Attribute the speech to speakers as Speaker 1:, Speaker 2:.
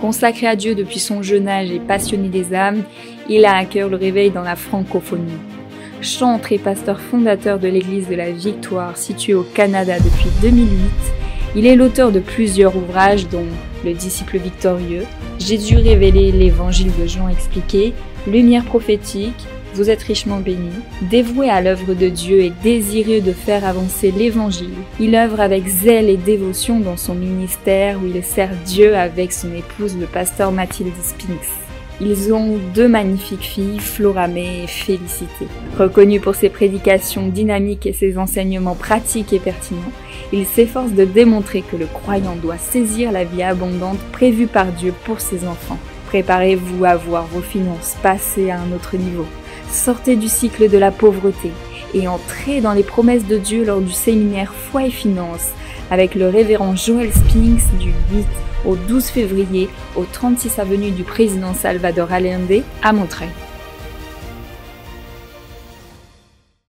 Speaker 1: Consacré à Dieu depuis son jeune âge et passionné des âmes, il a à cœur le réveil dans la francophonie. Chantre et pasteur fondateur de l'église de la Victoire située au Canada depuis 2008, il est l'auteur de plusieurs ouvrages dont Le disciple victorieux, Jésus révélé, l'évangile de Jean expliqué, Lumière prophétique, Vous êtes richement bénis. Dévoué à l'œuvre de Dieu et désireux de faire avancer l'évangile, il œuvre avec zèle et dévotion dans son ministère où il sert Dieu avec son épouse le pasteur Mathilde Spinks. Ils ont 2 magnifiques filles, Floramé et Félicité. Reconnu pour ses prédications dynamiques et ses enseignements pratiques et pertinents, il s'efforce de démontrer que le croyant doit saisir la vie abondante prévue par Dieu pour ses enfants. Préparez-vous à voir vos finances passer à un autre niveau. Sortez du cycle de la pauvreté et entrez dans les promesses de Dieu lors du séminaire Foi et Finances avec le révérend Joel Spinks du 8 au 12 février au 36 avenue du président Salvador Allende à Montreuil.